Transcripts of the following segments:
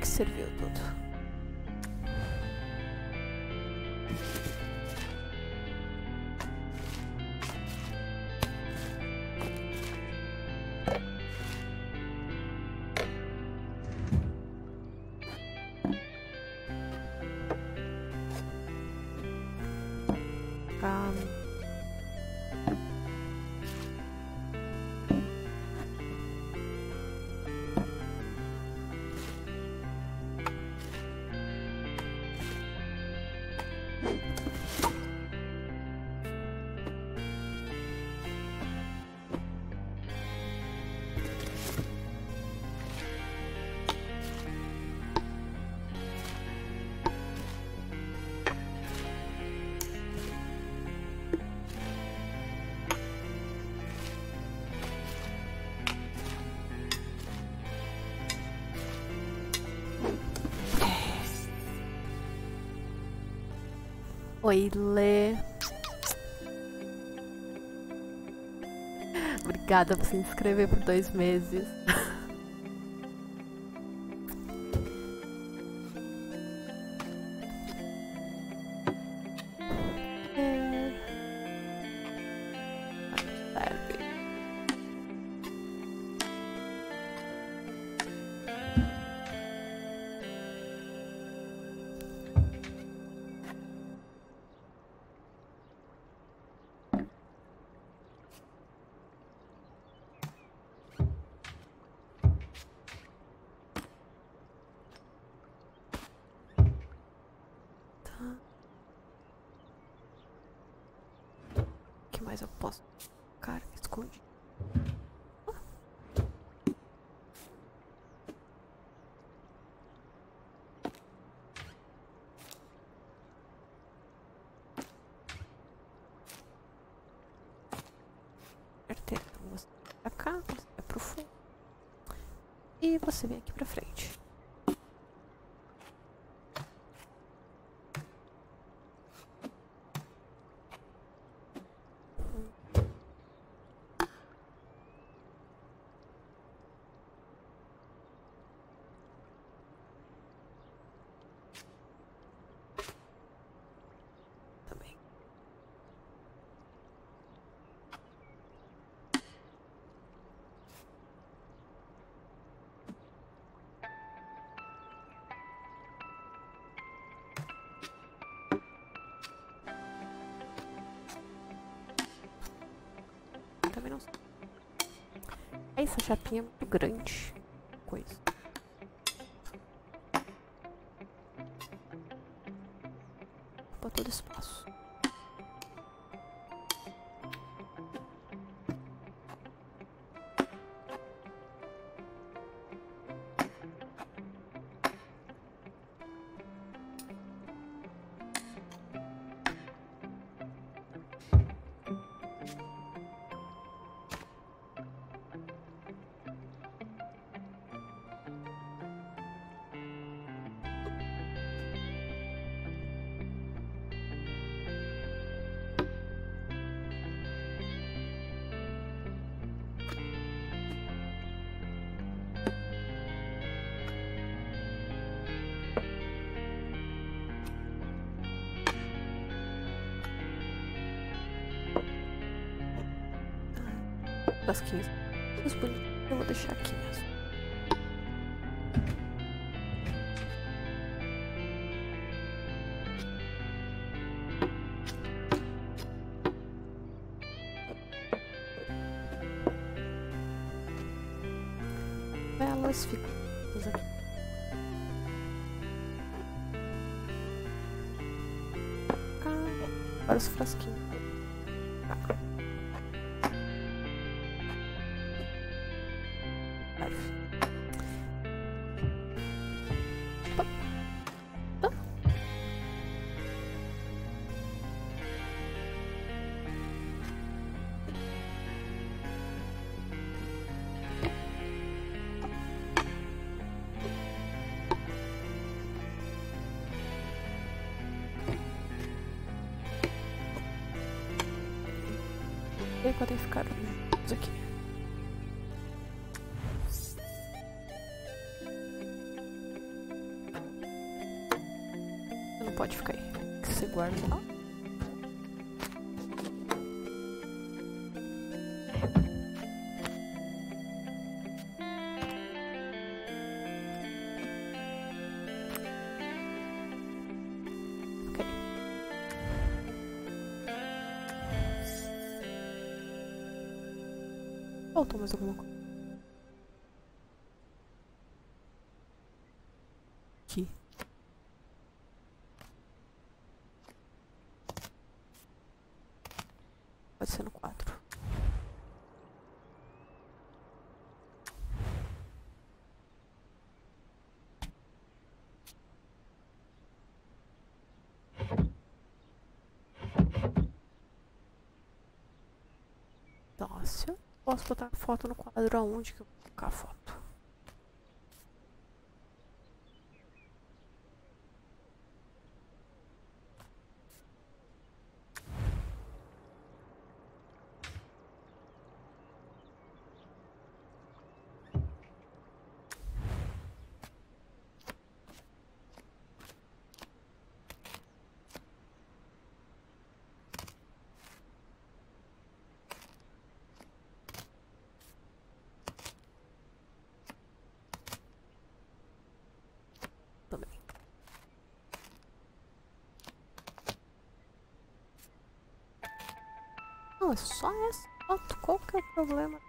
que serviu tudo. Oi, Lê. Obrigada por se inscrever por 2 meses. O que mais eu posso? Cara, esconde. Certeza. Você vem pra cá, você vai pro fundo. E você vem aqui pra frente. Também não sei. Essa chapinha é muito grande. Coisa. Ocupa todo espaço. Basquinhos. Os bonitinhos eu vou deixar aqui mesmo. Elas ficam aqui. Agora os frasquinhos. E aí podem ficar juntos aqui. pode ficar aí. Que você guarda lá. Faltou mais alguma coisa? Aqui. Pode ser no 4. Nossa, eu posso botar a foto no quadro aonde que eu vou colocar a foto? Também. Não, é só essa foto. Qual que é o problema?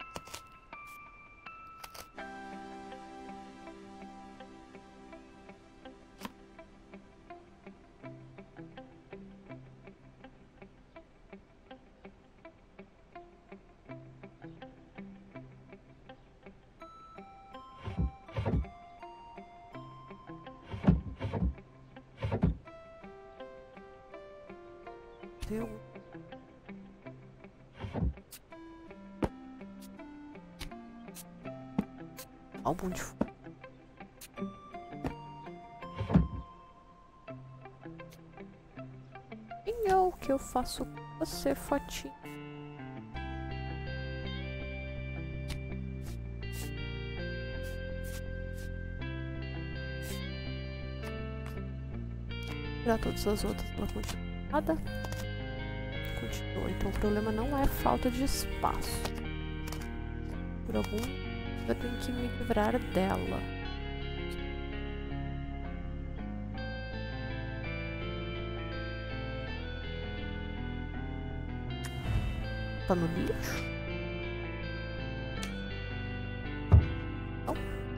Deu. Álbum de foto. E o que eu faço com você, fotinho? Tirar todas as outras pela continuada. Continua. Então o problema não é falta de espaço. Por algum eu tenho que me livrar dela. Tá no lixo? Não.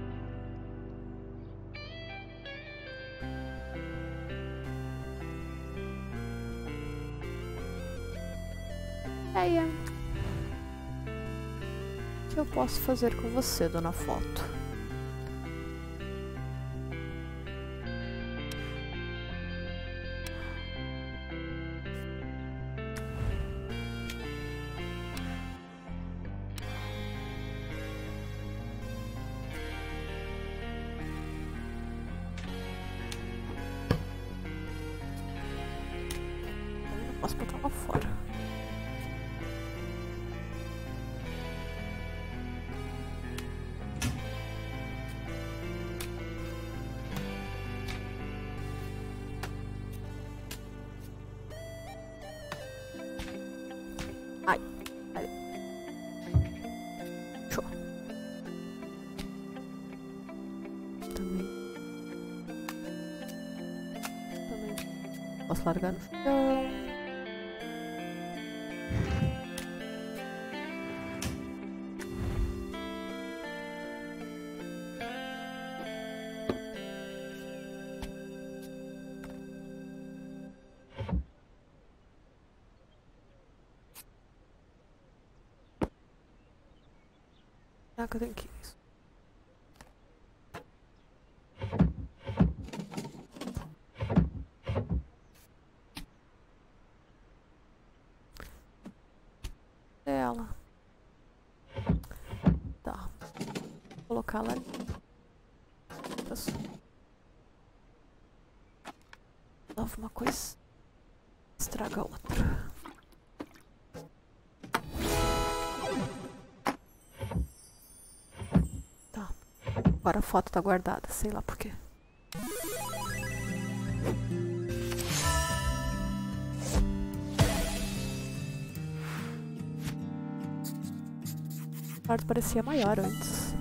O que eu posso fazer com você, dona Foto? Eu não posso botar lá fora. Ai, ai. Show. Também. Posso largar no chão. Será que eu tenho que ir isso? Ela. Tá. Vou colocar ela ali. Nova uma coisa. Estraga a outra. Agora a foto tá guardada, sei lá por quê. quarto parecia maior antes.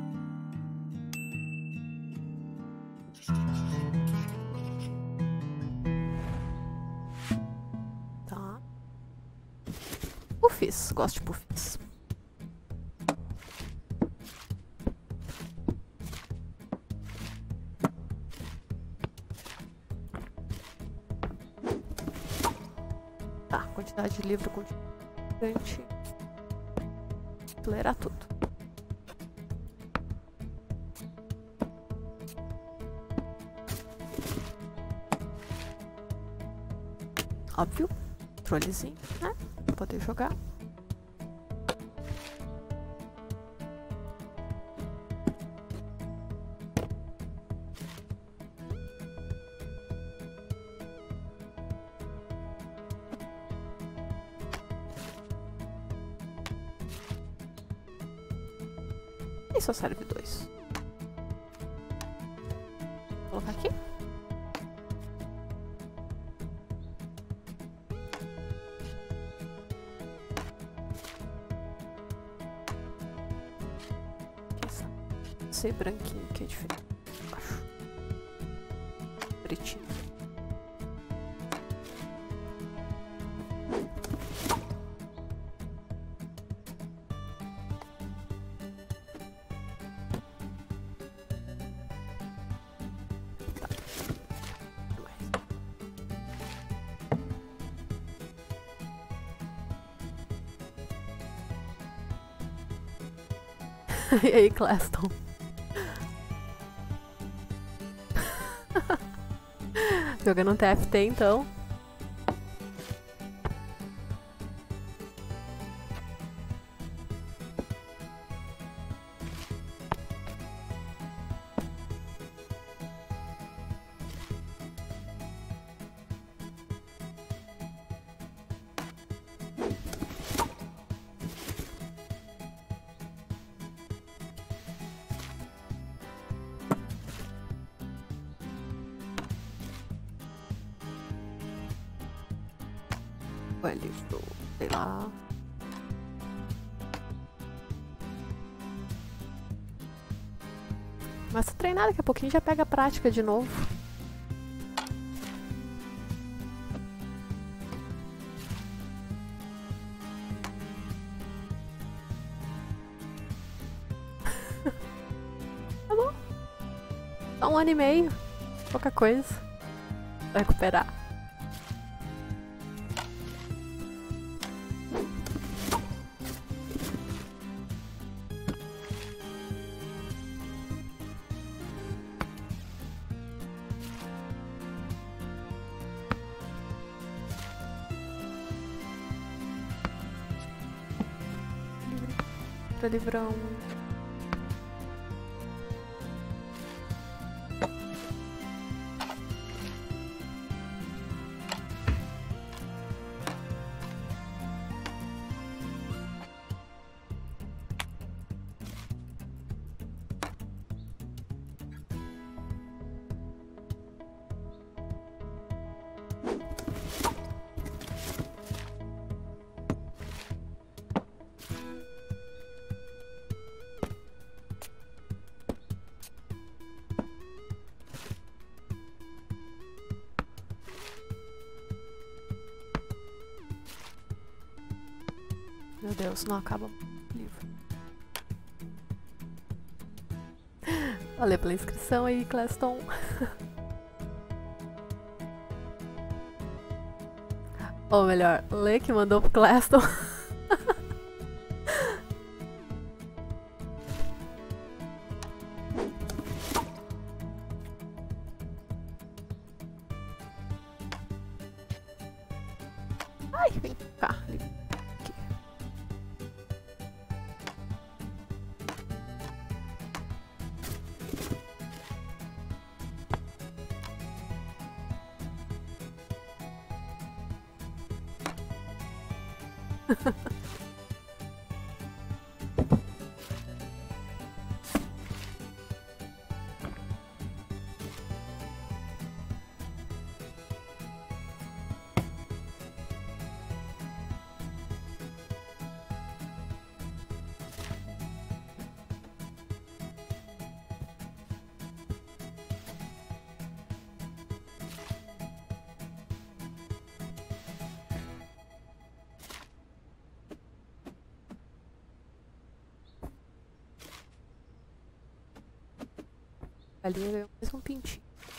Tá. Puffs. Gosto de puffs. Tá, quantidade de livro grande. Ler tudo. Óbvio. Controlezinho, né? Pra poder jogar. E só serve 2. Vou colocar aqui. Ser branquinho que é diferente. Acho. Pretinho. E aí, Claston? Jogando TFT, então. Livro, sei lá. Mas se treinar daqui a pouquinho já pega a prática de novo. Tá bom. Só 1 ano e meio. Pouca coisa. Vou recuperar. Livrão. Meu Deus, não acaba o livro. Valeu pela inscrição aí, Claston. Ou melhor, Lê que mandou pro Claston. Ai, vem cá. A galinha ganhou mais um pintinho.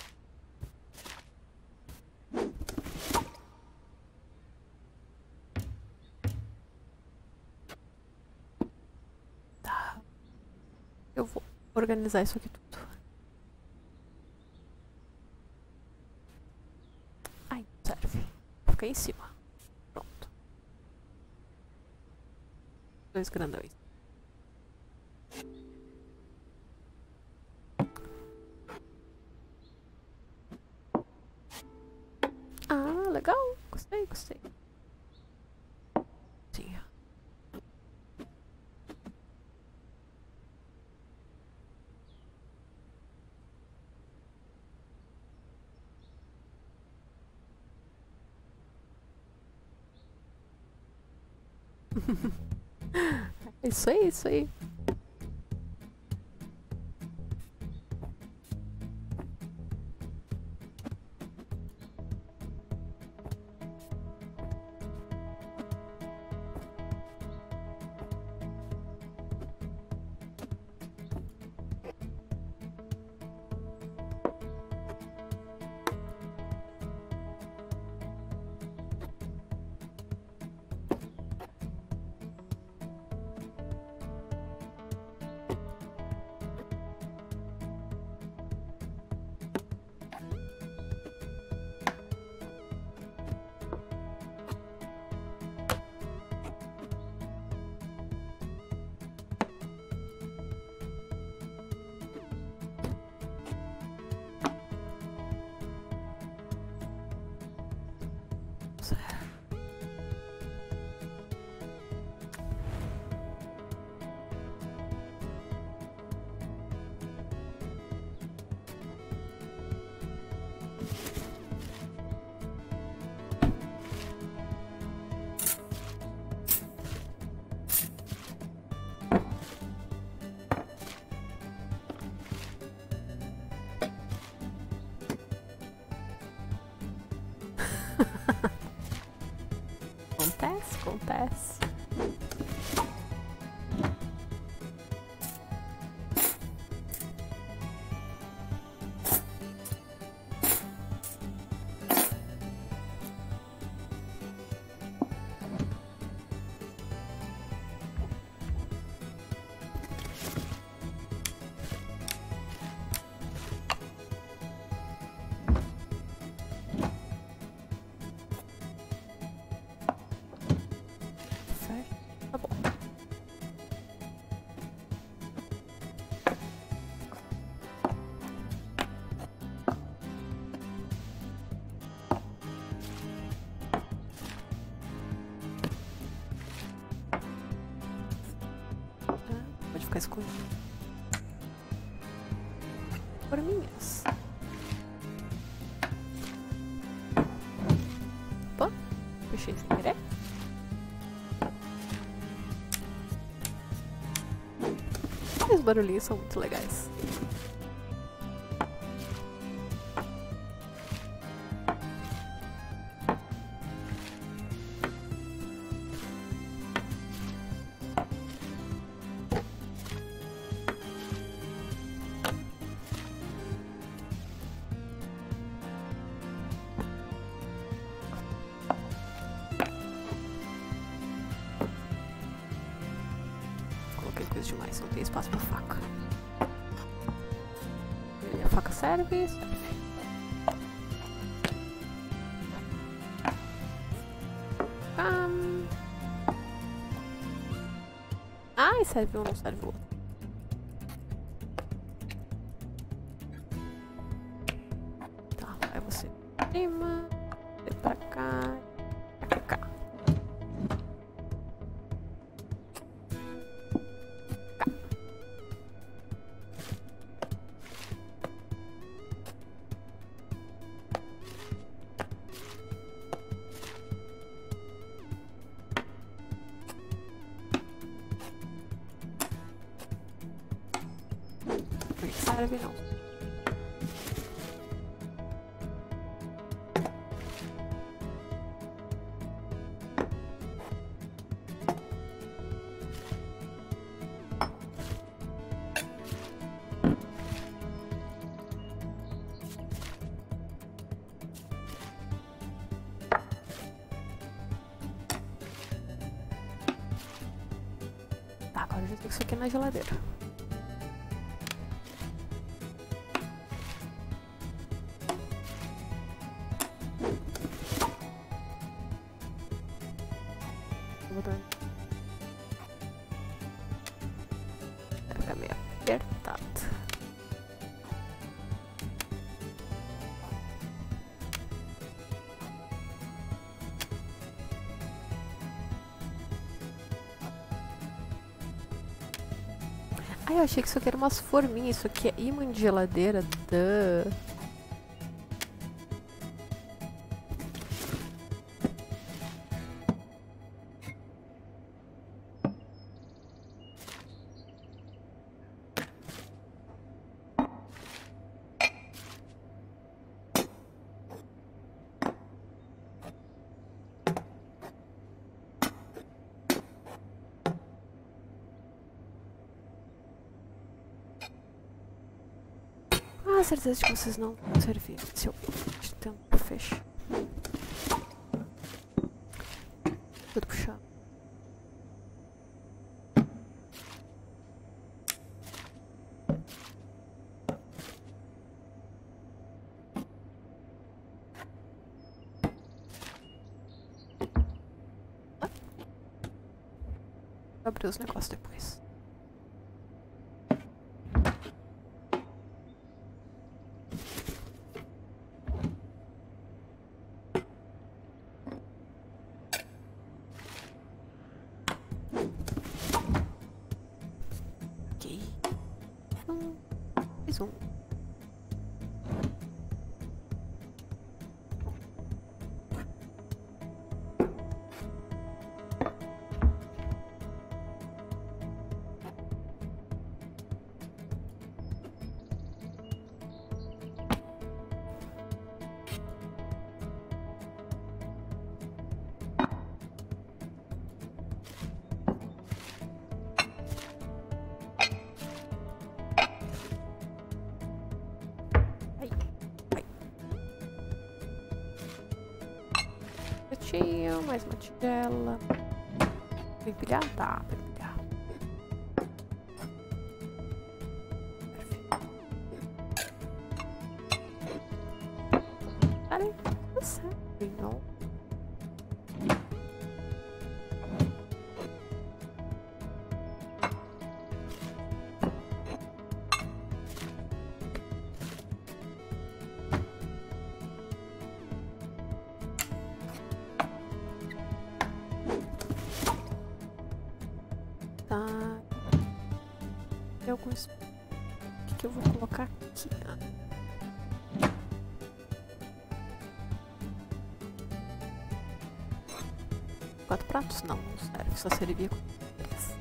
Tá. Eu vou organizar isso aqui tudo. Ai, serve. Fica em cima. Pronto. 2 grandões. Ah, legal. Gostei, gostei. Sim. Isso aí, isso aí. Acontece, acontece. Tá bom. Pode ficar escondido. Forminhas. Opa, fechei sem querer. Os barulhinhos são muito legais. Coloquei coisa demais, não tem espaço pra faca. E a faca serve, serve. Ai, serve um, não serve o outro. Tá, vai você pra cima, você pra cá, pra cá. Serve não. Agora já tem isso aqui na geladeira. Vou botar. Vai ficar meio apertado. Ai, eu achei que isso aqui era umas forminhas. Isso aqui é ímã de geladeira. Duh. Ah, certeza de que vocês não vão servir. Se eu tentar fechar. Tudo puxado. Vou abrir os negócios depois. Mais um. Mais uma tigela. Pra empilhar? Tá, pra empilhar. Perfeito. Peraí, tá certo, não? Tá. Tem alguns. O que eu vou colocar aqui? Quatro pratos? Não, não serve. Só servia com três.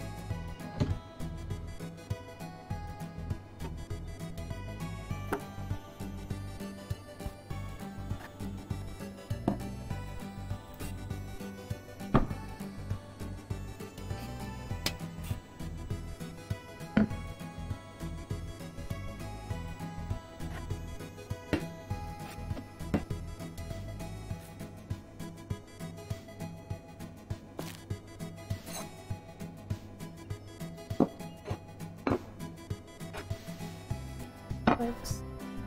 Vamos.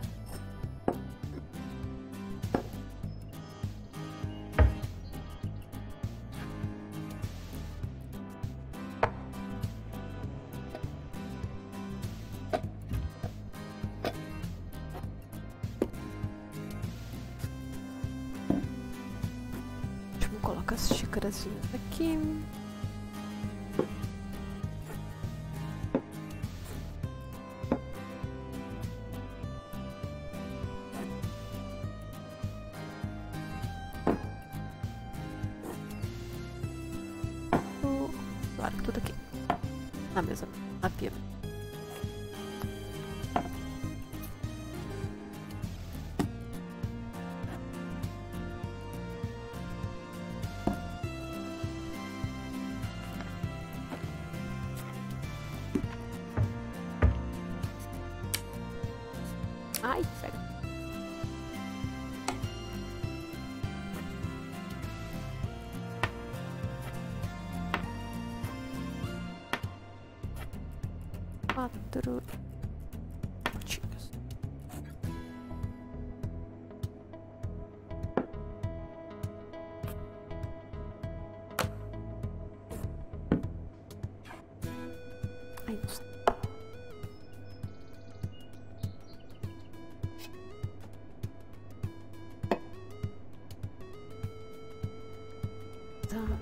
Deixa eu colocar as xícarazinhas aqui. Tudo aqui na mesa, na pia. Ai, pega. 4 potinhos. Ai, não sei. Tá.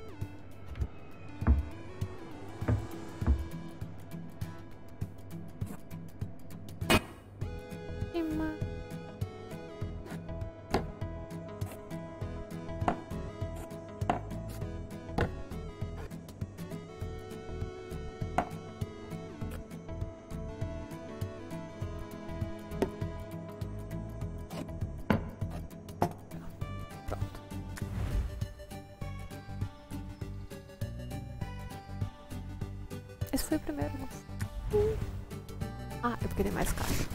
Esse foi o primeiro, não foi? Ah, eu queria mais caixa.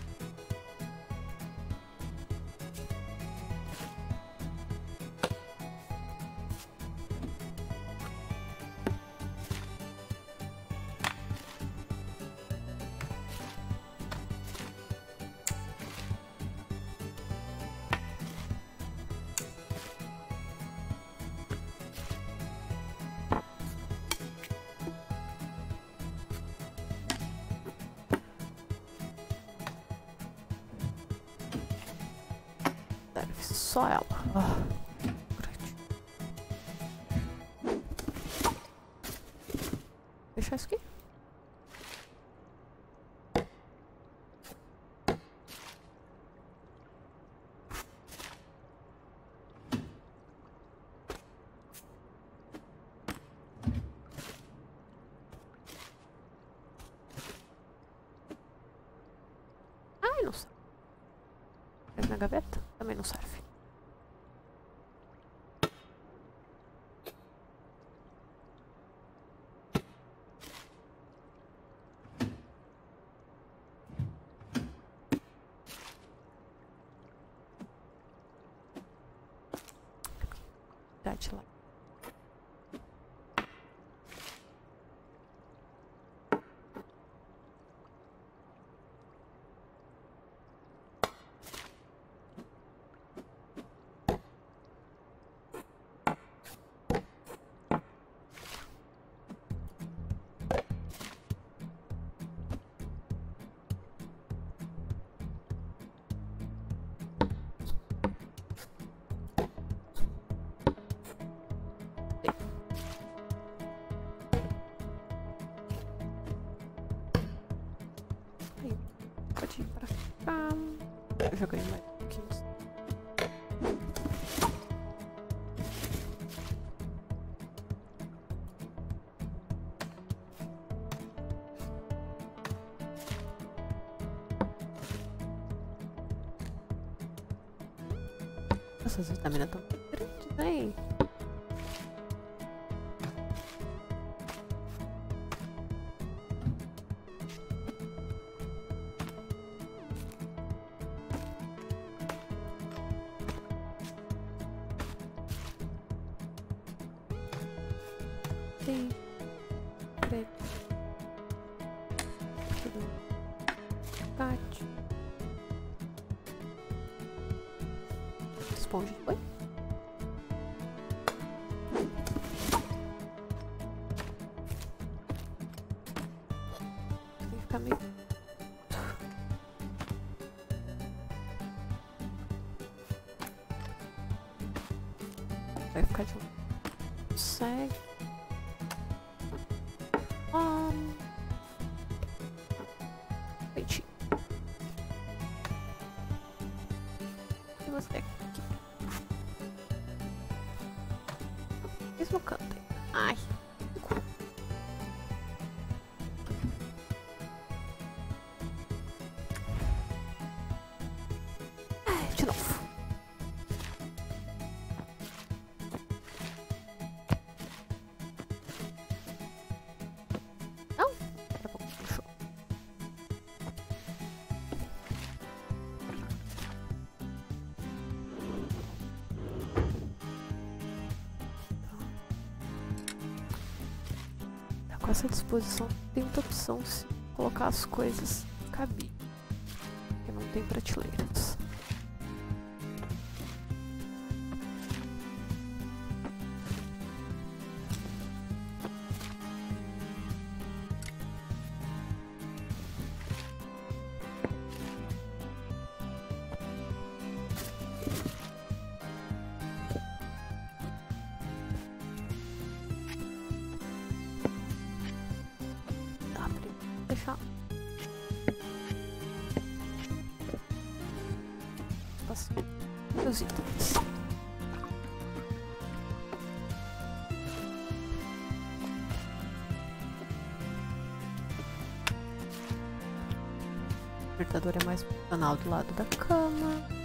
Só ela. Deixar isso aqui. Ai, não serve. Na gaveta? Também não serve. Lá. Pode ir pra cá. Eu já ganhei mais um pouquinho. Nossa, as vitaminas estão grandes, né? Sim. Preto. Cate. Esponja. Oi? Tem que ficar meio... Vai ficar de um... Segue. Peitinho. E você aqui. Mesmo canto. Ai. Ai, de novo. Com essa disposição tem muita opção, sim. colocar as coisas no cabide, porque não tem prateleiras. Deixar os itens. O despertador é mais funcional do lado da cama.